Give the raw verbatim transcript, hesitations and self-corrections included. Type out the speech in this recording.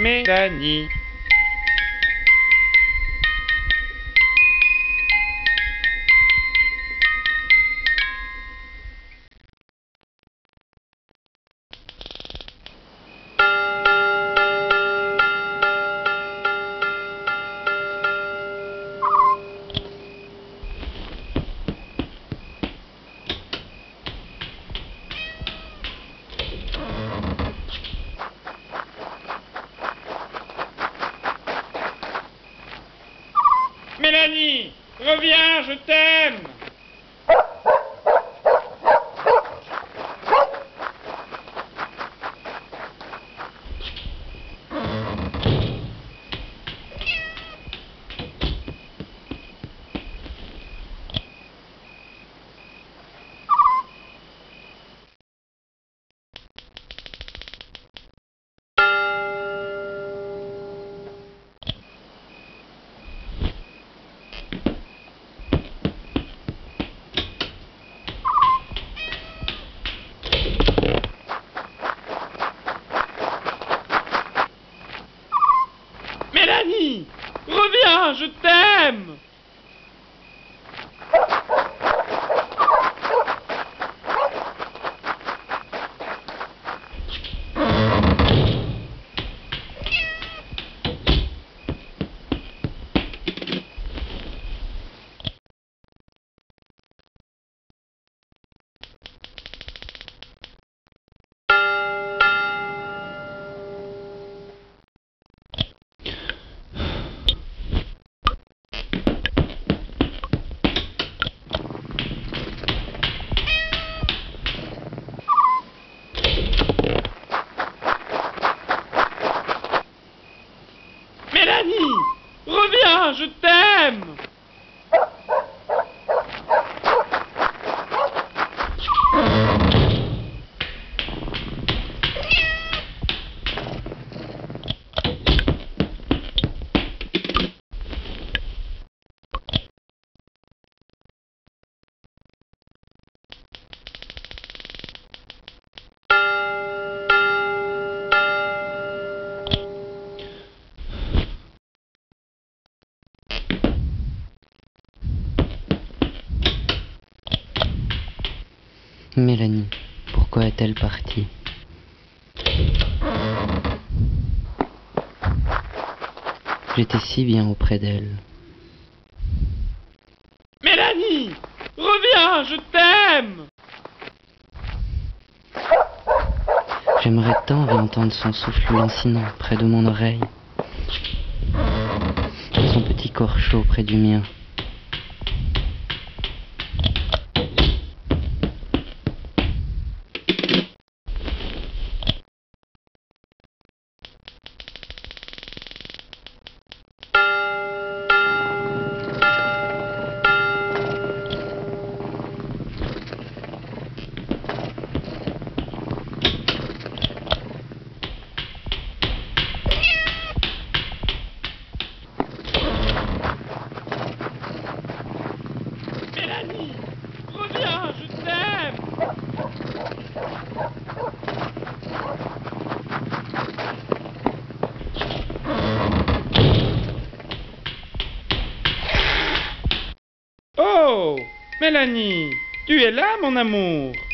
Mélanie. Mélanie, reviens, je t'aime. Mélanie, reviens, je t'aime. Mélanie, reviens, je t'aime. Mélanie, pourquoi est-elle partie? J'étais si bien auprès d'elle. Mélanie, reviens, je t'aime. J'aimerais tant réentendre son souffle lancinant près de mon oreille, son petit corps chaud près du mien. Mélanie, reviens, je t'aime. Oh, Mélanie, tu es là, mon amour.